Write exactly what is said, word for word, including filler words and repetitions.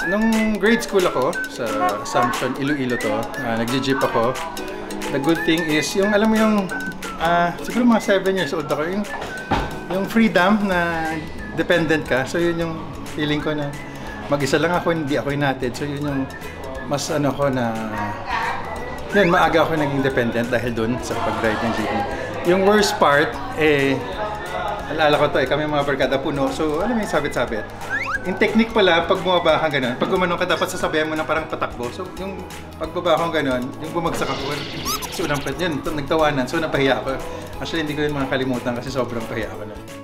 Nung grade school ako, sa Assumption, Iloilo to, uh, nag-jeep ako. The good thing is, yung alam mo yung, uh, siguro mga seven years old ako, yung, yung freedom na dependent ka. So yun yung feeling ko na mag-isa lang ako, hindi ako inatid. So yun yung mas ano ko na, yun, maaga ako naging dependent dahil dun sa pag-ride ng jeepney. Yung worst part, eh, alala ko to eh, kami mga barkada puno. So alam mo yung sabit-sabit. Yung technique pala, pag bumaba ka gano'n, pag gumanong ka, dapat sasabayan mo na parang patakbo. So, yung pagbaba ko gano'n, yung bumagsak ako, so unang yun, nagtawanan, so napahiya ako. Actually, hindi ko yun makakalimutan kasi sobrang pahiya ako na.